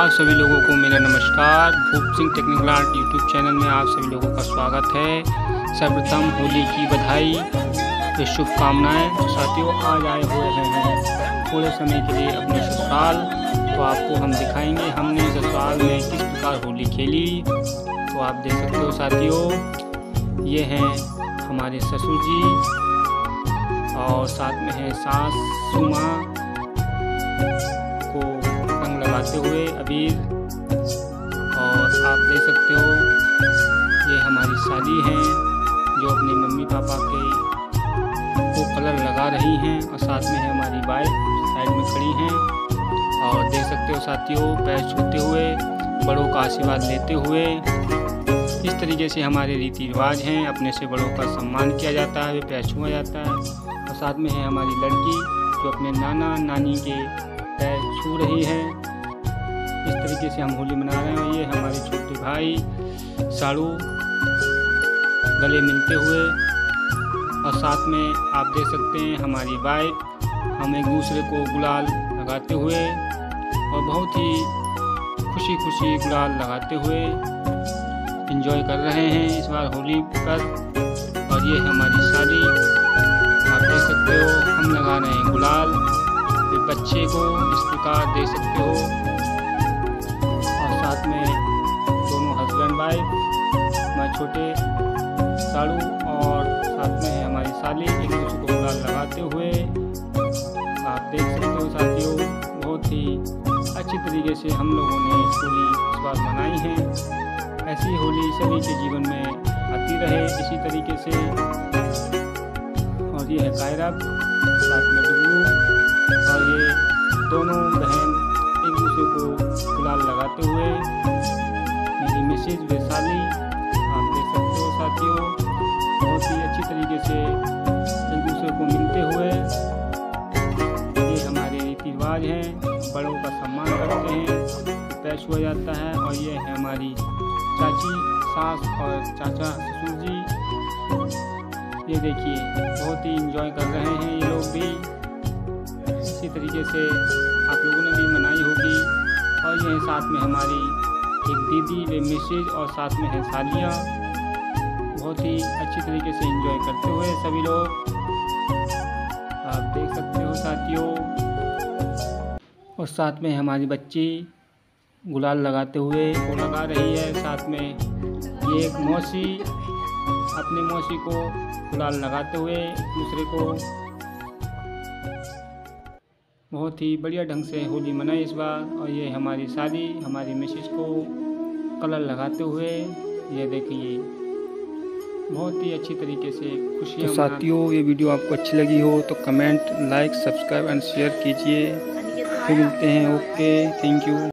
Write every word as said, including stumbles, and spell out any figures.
आप सभी लोगों को मेरा नमस्कार। Bhoop Singh technical art YouTube channel में आप सभी लोगों का स्वागत है। सर्वप्रथम होली की बधाई व शुभकामनाएं। तो साथियों, आज आए हुए हैं थोड़े समय के लिए अपने ससुराल। तो आपको हम दिखाएंगे हमने ससुराल में किस प्रकार होली खेली। तो आप देख सकते हो साथियों, ये हैं हमारे ससुर जी और साथ में है सास सुमा को रंग लगाते हुए अबीर। और आप देख सकते हो ये हमारी साली हैं जो अपने मम्मी पापा के को कलर लगा रही हैं और साथ में है हमारी वाइफ साइड में खड़ी हैं। और देख सकते हो साथियों, पैर छूते हुए बड़ों का आशीर्वाद लेते हुए। इस तरीके से हमारे रीति रिवाज हैं, अपने से बड़ों का सम्मान किया जाता है, वे पैर छुआ जाता है। और साथ में है हमारी लड़की जो अपने नाना नानी के पैर छू रही है। इस तरीके से हम होली मना रहे हैं। ये हमारे छोटे भाई साड़ू गले मिलते हुए और साथ में आप देख सकते हैं हमारी वाइफ हम एक दूसरे को गुलाल लगाते हुए और बहुत ही खुशी खुशी गुलाल लगाते हुए एंजॉय कर रहे हैं इस बार होली पर। और ये हमारी साली, आप देख सकते हो हम लगा रहे हैं गुलाल बच्चे को, इस प्रकार देख सकते हो। और साथ में दोनों हस्बैंड वाइफ, मैं छोटे साड़ू और साथ में है हमारी साली एक दूसरे को गुलाल लगाते हुए आप देख सकते हो साथियों। बहुत ही अच्छी तरीके से हम लोगों ने होली इस बार मनाई है। ऐसी होली सभी के जीवन में आती रहे इसी तरीके से। और ये है कायरा, साथ में डुगलू और ये दोनों बहन एक दूसरे को गुलाल लगाते हुए मेरी मिसेज वैशाली, आप देख सकते हो साथियों। बहुत ही अच्छी तरीके से एक दूसरे को मिलते हुए। ये हमारे रीति रिवाज हैं, बड़ों का सम्मान करते हैं, पैर छुआ जाता है। और ये है हमारी चाची सास और चाचा ससुर जी। ये देखिए बहुत ही एंजॉय कर रहे हैं ये लोग भी। इसी तरीके से आप लोगों ने भी मनाई होगी। और ये साथ में हमारी एक दीदी वे मिसेज और साथ में है सालियाँ। बहुत ही अच्छी तरीके से एंजॉय करते हुए सभी लोग आप देख सकते हो साथियों। और साथ में हमारी बच्ची गुलाल लगाते हुए वो लगा रही है। साथ में ये एक मौसी अपनी मौसी को गुलाल लगाते हुए एक दूसरे को बहुत ही बढ़िया ढंग से होली मनाई इस बार। और ये हमारी साली हमारी मिसेस को कलर लगाते हुए ये देखिए बहुत ही अच्छी तरीके से खुशियाँ। तो साथियों, ये वीडियो आपको अच्छी लगी हो तो comment, like, subscribe and share कीजिए। फिर मिलते हैं। Okay, thank you.